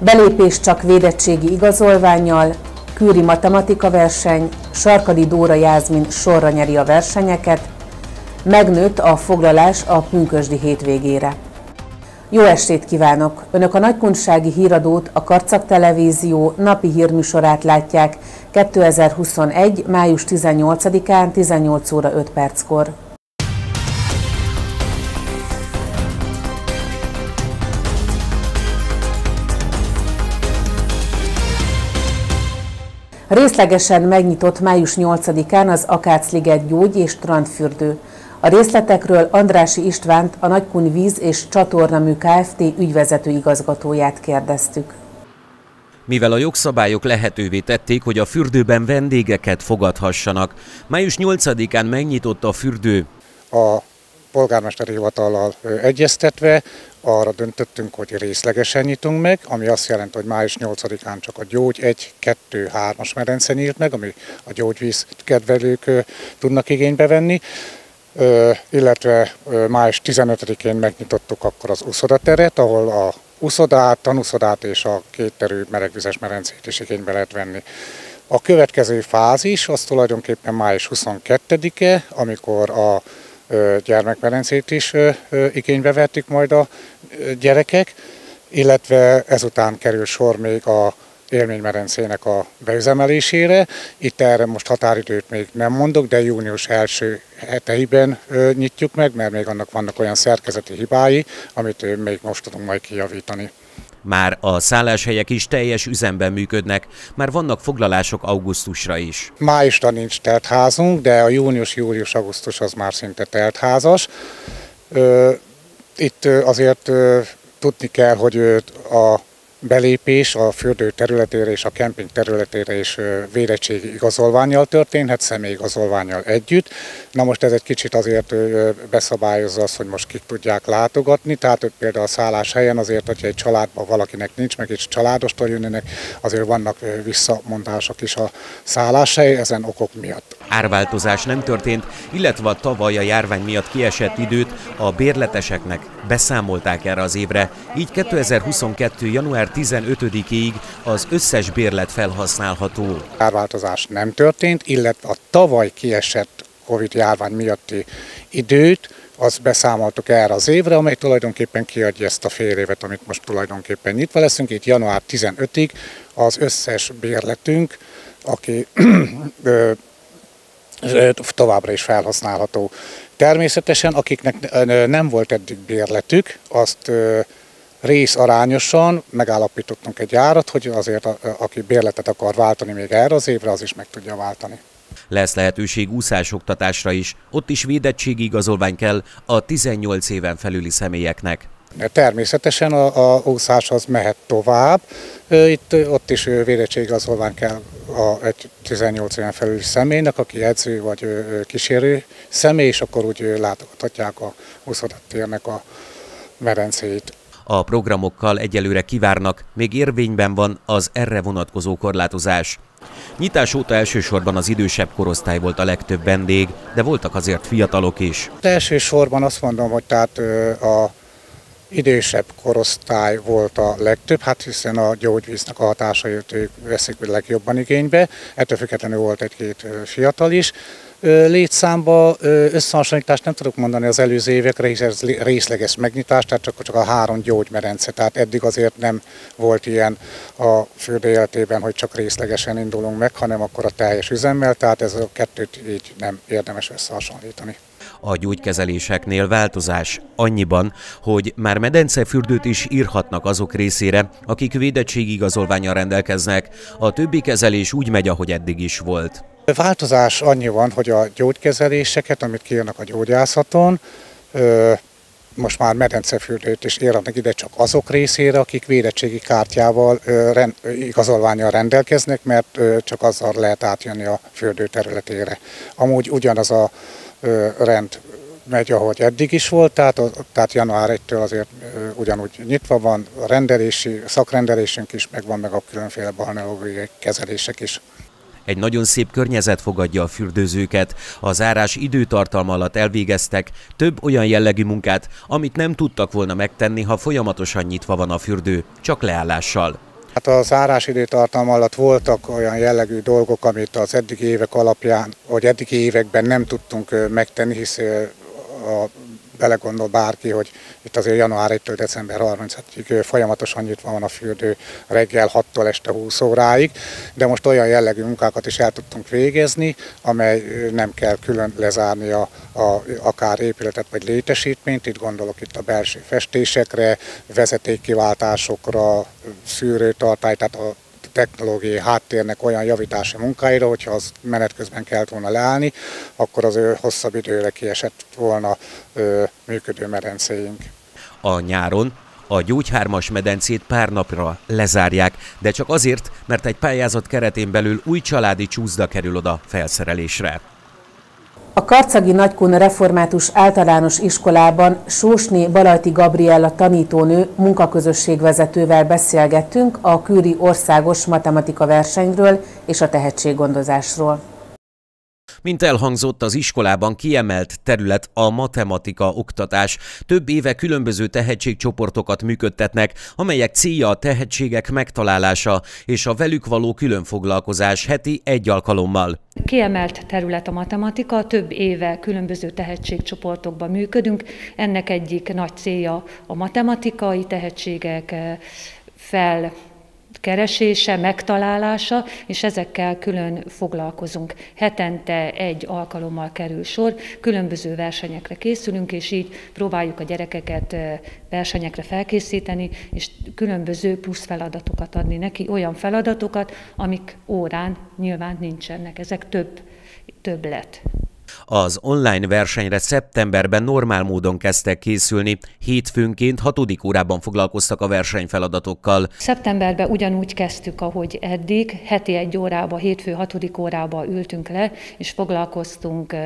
Belépés csak védettségi igazolvánnyal, kőri matematika verseny, Sarkadi Dóra Jászmin sorra nyeri a versenyeket, megnőtt a foglalás a pünkösdi hétvégére. Jó estét kívánok! Önök a nagykunsági híradót, a Karcag Televízió napi hírműsorát látják 2021. május 18-án 18 óra 5 perckor. Részlegesen megnyitott május 8-án az Akácliget gyógy- és strandfürdő. A részletekről Andrássy Istvánt, a Nagykun Víz- és Csatornamű Kft. Ügyvezető igazgatóját kérdeztük. Mivel a jogszabályok lehetővé tették, hogy a fürdőben vendégeket fogadhassanak, május 8-án megnyitott a fürdő. A polgármesteri hivatallal egyeztetve arra döntöttünk, hogy részlegesen nyitunk meg, ami azt jelenti, hogy május 8-án csak a gyógy 1, 2, 3-as medence nyílt meg, ami a gyógyvíz kedvelők tudnak igénybe venni, illetve május 15-én megnyitottuk akkor az úszodateret, ahol a úszodát, tanúszodát és a kétterű melegvizes medencét is igénybe lehet venni. A következő fázis az tulajdonképpen május 22-e, amikor a gyermekmedencét is igénybe vették majd a gyerekek, illetve ezután kerül sor még a élménymedencének a beüzemelésére. Itt erre most határidőt még nem mondok, de június első heteiben nyitjuk meg, mert még annak vannak olyan szerkezeti hibái, amit még most tudunk majd kijavítani. Már a szálláshelyek is teljes üzemben működnek, már vannak foglalások augusztusra is. Májusra nincs teltházunk, de a június, július, augusztus az már szinte teltházas. Itt azért tudni kell, hogy a belépés a fürdő területére és a kemping területére is védettségi igazolvánnyal történhet, személyigazolvánnyal együtt. Na most ez egy kicsit azért beszabályozza azt, hogy most kik tudják látogatni, tehát például a szálláshelyen azért, hogyha egy családban valakinek nincs, meg egy családostól jönnének, azért vannak visszamondások is a szálláshely ezen okok miatt. Árváltozás nem történt, illetve a tavaly a járvány miatt kiesett időt a bérleteseknek beszámolták erre az évre, így 2022. január 15-ig az összes bérlet felhasználható. Árváltozás nem történt, illetve a tavaly kiesett Covid járvány miatti időt, azt beszámoltuk erre az évre, amely tulajdonképpen kiadja ezt a fél évet, amit most tulajdonképpen nyitva leszünk. Itt január 15-ig az összes bérletünk, aki továbbra is felhasználható. Természetesen, akiknek nem volt eddig bérletük, azt részarányosan megállapítottunk egy árat, hogy azért aki bérletet akar váltani még erre az évre, az is meg tudja váltani. Lesz lehetőség úszásoktatásra is, ott is védettségi igazolvány kell a 18 éven felüli személyeknek. Természetesen a úszás az mehet tovább, ott is védettségi igazolvány kell egy 18 éven felüli személynek, aki edző vagy kísérő személy, és akkor úgy látogathatják a úszódatérnek a medencéit. A programokkal egyelőre kivárnak, még érvényben van az erre vonatkozó korlátozás. Nyitás óta elsősorban az idősebb korosztály volt a legtöbb vendég, de voltak azért fiatalok is. Elsősorban azt mondom, hogy tehát a idősebb korosztály volt a legtöbb, hát hiszen a gyógyvíznek a hatásait ők veszik legjobban igénybe, ettől függetlenül volt egy-két fiatal is. Létszámba összehasonlítást nem tudok mondani az előző évekre, hiszen ez részleges megnyitás, tehát csak a 3 gyógymedence, tehát eddig azért nem volt ilyen a fürdő életében, hogy csak részlegesen indulunk meg, hanem akkor a teljes üzemmel, tehát ez a kettőt így nem érdemes összehasonlítani. A gyógykezeléseknél változás annyiban, hogy már medencefürdőt is írhatnak azok részére, akik védettségi igazolvánnyal rendelkeznek, a többi kezelés úgy megy, ahogy eddig is volt. Változás annyi van, hogy a gyógykezeléseket, amit kiírnak a gyógyászaton, most már medencefürdőt is írnak ide csak azok részére, akik védettségi kártyával, igazolvánnyal rendelkeznek, mert csak azzal lehet átjönni a fürdő területére. Amúgy ugyanaz a rend megy, ahogy eddig is volt, tehát január 1-től azért ugyanúgy nyitva van, a szakrendelésünk is megvan, meg a különféle balneológiai kezelések is. Egy nagyon szép környezet fogadja a fürdőzőket, a zárás időtartalma alatt elvégeztek több olyan jellegű munkát, amit nem tudtak volna megtenni, ha folyamatosan nyitva van a fürdő, csak leállással. Hát a zárás időtartam alatt voltak olyan jellegű dolgok, amit az eddigi évek alapján, vagy eddigi években nem tudtunk megtenni, hisz belegondol bárki, hogy itt azért január 1-től december 30-ig folyamatosan nyitva van a fürdő reggel 6-tól este 20 óráig, de most olyan jellegű munkákat is el tudtunk végezni, amely nem kell külön lezárni akár épületet vagy létesítményt, itt gondolok itt a belső festésekre, vezetékkiváltásokra, szűrőtartály, tehát a technológiai háttérnek olyan javítási munkáira, hogyha az menet közben kellett volna leállni, akkor az hosszabb időre kiesett volna működő medencéink. A nyáron a Gyógy-3-as medencét pár napra lezárják, de csak azért, mert egy pályázat keretén belül új családi csúszda kerül oda felszerelésre. A karcagi Nagykun Református Általános Iskolában Sósné Balajti Gabriella tanítónő munkaközösségvezetővel beszélgettünk a kőri országos matematika versenyről és a tehetséggondozásról. Mint elhangzott, az iskolában kiemelt terület a matematika oktatás. Több éve különböző tehetségcsoportokat működtetnek, amelyek célja a tehetségek megtalálása és a velük való különfoglalkozás heti egy alkalommal. Kiemelt terület a matematika, több éve különböző tehetségcsoportokban működünk. Ennek egyik nagy célja a matematikai tehetségek felkeresése, megtalálása, és ezekkel külön foglalkozunk. Hetente egy alkalommal kerül sor, különböző versenyekre készülünk, és így próbáljuk a gyerekeket versenyekre felkészíteni, és különböző plusz feladatokat adni neki, olyan feladatokat, amik órán nyilván nincsenek. Ezek többlet. Az online versenyre szeptemberben normál módon kezdtek készülni. Hétfőnként 6. órában foglalkoztak a versenyfeladatokkal. Szeptemberben ugyanúgy kezdtük, ahogy eddig. Heti 1 órába, hétfő 6. órába ültünk le, és foglalkoztunk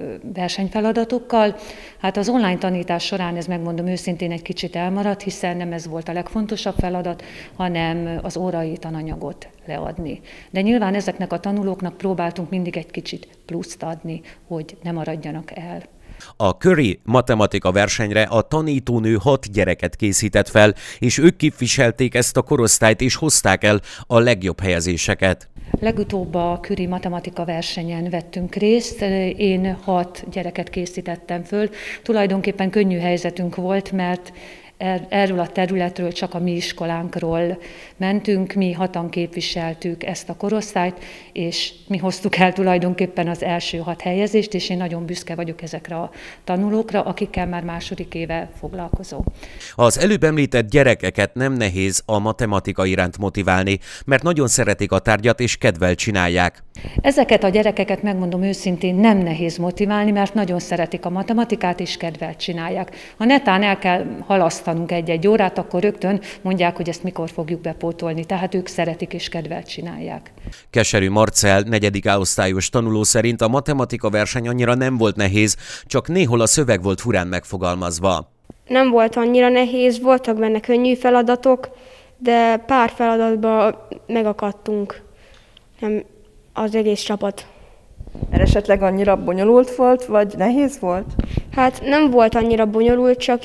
versenyfeladatokkal. Hát az online tanítás során, ez megmondom őszintén, egy kicsit elmaradt, hiszen nem ez volt a legfontosabb feladat, hanem az órai tananyagot leadni. De nyilván ezeknek a tanulóknak próbáltunk mindig egy kicsit pluszt adni, hogy ne maradjanak el. A köri matematika versenyre a tanítónő 6 gyereket készített fel, és ők képviselték ezt a korosztályt, és hozták el a legjobb helyezéseket. Legutóbb a köri matematika versenyen vettünk részt, én 6 gyereket készítettem föl. Tulajdonképpen könnyű helyzetünk volt, mert erről a területről csak a mi iskolánkról mentünk, mi 6-an képviseltük ezt a korosztályt, és mi hoztuk el tulajdonképpen az első 6 helyezést, és én nagyon büszke vagyok ezekre a tanulókra, akikkel már második éve foglalkozom. Az előbb említett gyerekeket nem nehéz a matematika iránt motiválni, mert nagyon szeretik a tárgyat és kedvel csinálják. Ezeket a gyerekeket, megmondom őszintén, nem nehéz motiválni, mert nagyon szeretik a matematikát és kedvel csinálják. Ha netán el kell halasztanunk egy-egy órát, akkor rögtön mondják, hogy ezt mikor fogjuk bepótolni, tehát ők szeretik és kedvel csinálják. Keserű Marcell, 4. A-osztályos tanuló szerint a matematika verseny annyira nem volt nehéz, csak néhol a szöveg volt furán megfogalmazva. Nem volt annyira nehéz, voltak benne könnyű feladatok, de pár feladatban megakadtunk, nem az egész csapat. Esetleg annyira bonyolult volt, vagy nehéz volt? Hát nem volt annyira bonyolult, csak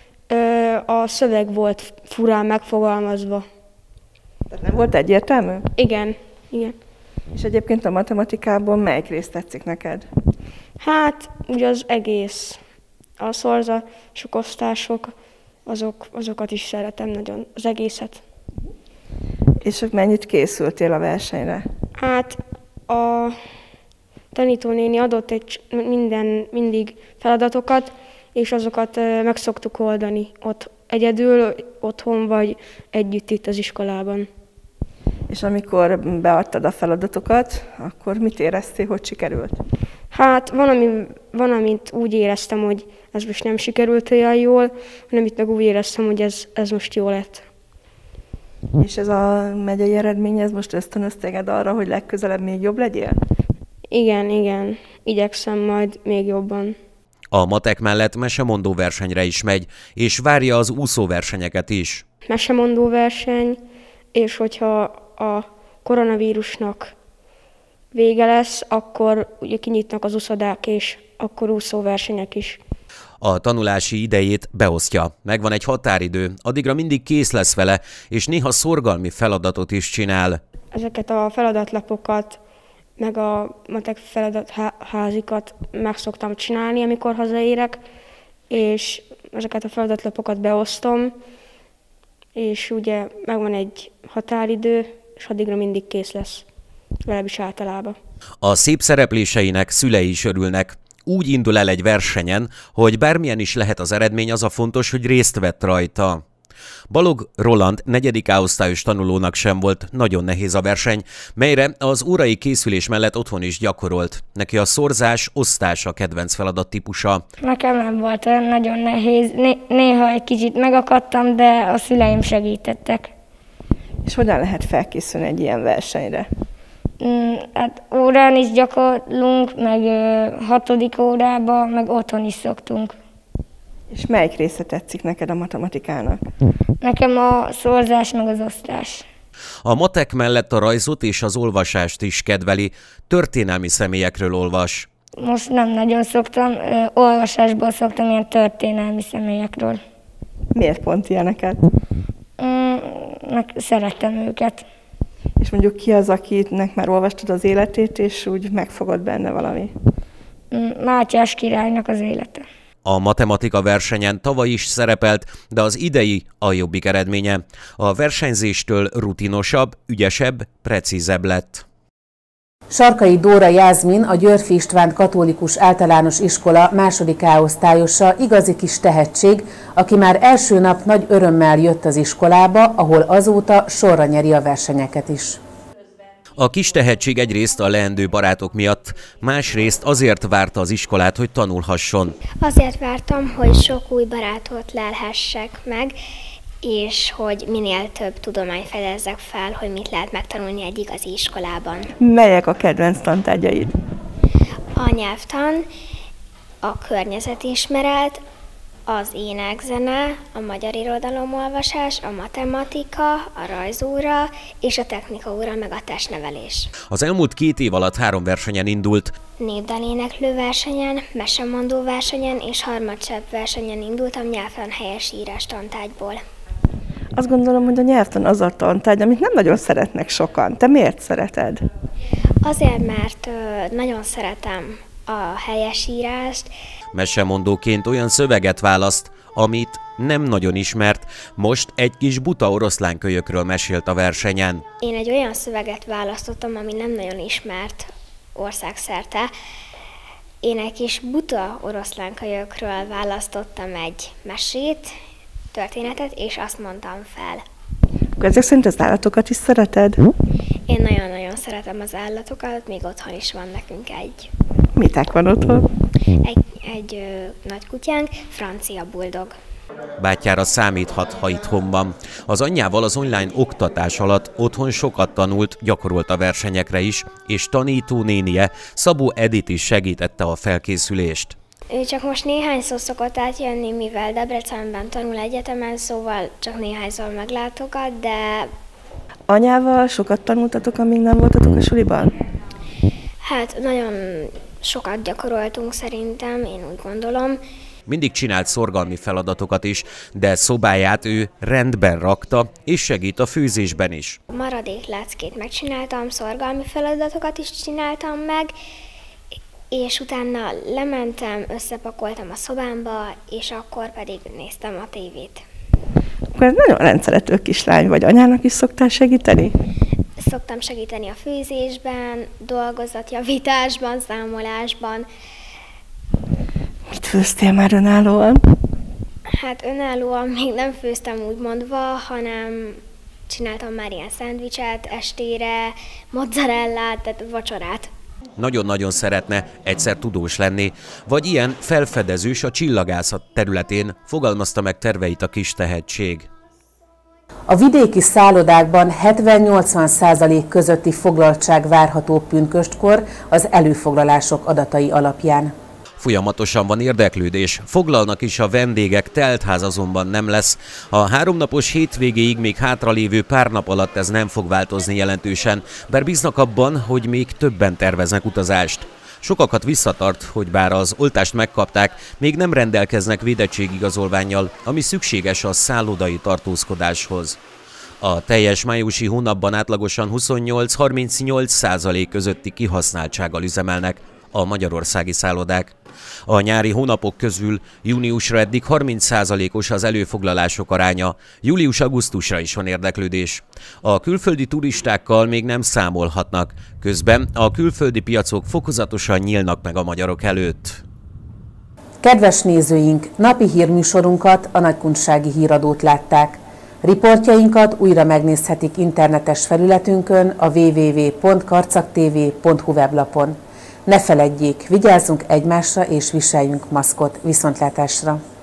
a szöveg volt furán megfogalmazva. Tehát nem volt egyértelmű? Igen. És egyébként a matematikában melyik rész tetszik neked? Hát, ugye az egész. A szorzások, osztások, azokat is szeretem nagyon, az egészet. És mennyit készültél a versenyre? Hát, a tanítónéni adott mindig feladatokat, és azokat meg szoktuk oldani ott egyedül, otthon vagy együtt itt az iskolában. És amikor beadtad a feladatokat, akkor mit éreztél, hogy sikerült? Hát van, amit úgy éreztem, hogy ez most nem sikerült olyan jól, hanem itt meg úgy éreztem, hogy ez most jó lett. És ez a megyei eredmény, ez most ösztönöz téged arra, hogy legközelebb még jobb legyél? Igen. Igyekszem majd még jobban. A matek mellett mesemondó versenyre is megy, és várja az úszóversenyeket is. Mesemondó verseny, és hogyha a koronavírusnak vége lesz, akkor ugye kinyitnak az úszodák, és akkor úszóversenyek is. A tanulási idejét beosztja. Megvan egy határidő, addigra mindig kész lesz vele, és néha szorgalmi feladatot is csinál. Ezeket a feladatlapokat, meg a matek feladatházikat meg szoktam csinálni, amikor hazaérek, és ezeket a feladatlapokat beosztom, és ugye megvan egy határidő, és addigra mindig kész lesz, legalábbis általában. A szép szerepléseinek szülei is örülnek. Úgy indul el egy versenyen, hogy bármilyen is lehet az eredmény, az a fontos, hogy részt vett rajta. Balog Roland 4. A-osztályos tanulónak sem volt nagyon nehéz a verseny, melyre az órai készülés mellett otthon is gyakorolt. Neki a szorzás, osztás a kedvenc feladat típusa. Nekem nem volt olyan nagyon nehéz, néha egy kicsit megakadtam, de a szüleim segítettek. És hogyan lehet felkészülni egy ilyen versenyre? Hát órán is gyakorlunk, meg 6. órában, meg otthon is szoktunk. És melyik része tetszik neked a matematikának? Nekem a szorzás meg az osztás. A matek mellett a rajzot és az olvasást is kedveli, történelmi személyekről olvas. Most nem nagyon szoktam, olvasásból szoktam ilyen történelmi személyekről. Miért pont ilyeneket? Meg szeretem őket. És mondjuk ki az, akinek már olvastad az életét, és úgy megfogod benne valami? Mátyás királynak az élete. A matematika versenyen tavaly is szerepelt, de az idei a jobbik eredménye. A versenyzéstől rutinosabb, ügyesebb, precízebb lett. Sarkai Dóra Jászmin, a Györffy István Katolikus Általános Iskola 2. A-osztályosa igazi kis tehetség, aki már első nap nagy örömmel jött az iskolába, ahol azóta sorra nyeri a versenyeket is. A kis tehetség egyrészt a leendő barátok miatt, másrészt azért várta az iskolát, hogy tanulhasson. Azért vártam, hogy sok új barátot lelhessek meg, és hogy minél több tudományt fedezzek fel, hogy mit lehet megtanulni egy igazi iskolában. Melyek a kedvenc tantárgyaid? A nyelvtan, a környezetismeret, az énekzene, a magyar irodalomolvasás, a matematika, a rajzóra és a technikaóra, meg a testnevelés. Az elmúlt 2 év alatt 3 versenyen indult. Népdaléneklő versenyen, mesemondó versenyen és harmadcsepp versenyen indultam nyelvtan helyesírás tantárgyból. Azt gondolom, hogy a nyelvtan az a tantárgy, amit nem nagyon szeretnek sokan. Te miért szereted? Azért, mert nagyon szeretem a helyesírást. Mesemondóként olyan szöveget választ, amit nem nagyon ismert, most egy kis buta oroszlánkölyökről mesélt a versenyen. Én egy olyan szöveget választottam, ami nem nagyon ismert országszerte. Én egy kis buta oroszlánkölyökről választottam egy mesét, történetet, és azt mondtam fel. Akkor ezek szerint az állatokat is szereted? Én nagyon-nagyon szeretem az állatokat, még otthon is van nekünk egy. Mitek van otthon? Egy nagy kutyánk, francia buldog. Bátyjára számíthat, ha itthon van. Az anyjával az online oktatás alatt otthon sokat tanult, gyakorolt a versenyekre is, és tanítónénie, Szabó Edith is segítette a felkészülést. Ő csak most néhányszor szokott átjönni, mivel Debrecenben tanul egyetemen, szóval csak néhányszor meglátogat, de... Anyával sokat tanultatok, amíg nem voltatok a suliban? Hát nagyon sokat gyakoroltunk szerintem, én úgy gondolom. Mindig csinált szorgalmi feladatokat is, de szobáját ő rendben rakta, és segít a főzésben is. Maradék leckét megcsináltam, szorgalmi feladatokat is csináltam meg, és utána lementem, összepakoltam a szobámba, és akkor pedig néztem a tévét. Akkor ez nagyon rendszerető kislány vagy. Anyának is szoktál segíteni? Szoktam segíteni a főzésben, dolgozatjavításban, számolásban. Mit főztél már önállóan? Hát önállóan még nem főztem úgy mondva, hanem csináltam már ilyen szendvicset estére, mozzarellát, tehát vacsorát. Nagyon-nagyon szeretne egyszer tudós lenni, vagy ilyen felfedezős a csillagászat területén, fogalmazta meg terveit a kis tehetség. A vidéki szállodákban 70-80% közötti foglaltság várható pünköstkor az előfoglalások adatai alapján. Folyamatosan van érdeklődés, foglalnak is a vendégek, teltház azonban nem lesz. A 3 napos hétvégéig még hátralévő pár nap alatt ez nem fog változni jelentősen, bár bíznak abban, hogy még többen terveznek utazást. Sokakat visszatart, hogy bár az oltást megkapták, még nem rendelkeznek védettségigazolvánnyal, ami szükséges a szállodai tartózkodáshoz. A teljes májusi hónapban átlagosan 28-38% közötti kihasználtsággal üzemelnek a magyarországi szállodák. A nyári hónapok közül júniusra eddig 30%-os az előfoglalások aránya, július-augusztusra is van érdeklődés. A külföldi turistákkal még nem számolhatnak, közben a külföldi piacok fokozatosan nyílnak meg a magyarok előtt. Kedves nézőink, napi hírműsorunkat, a Nagykunsági Híradót látták. Riportjainkat újra megnézhetik internetes felületünkön, a www.karcaktv.hu weblapon. Ne feledjék, vigyázzunk egymásra és viseljünk maszkot. Viszontlátásra!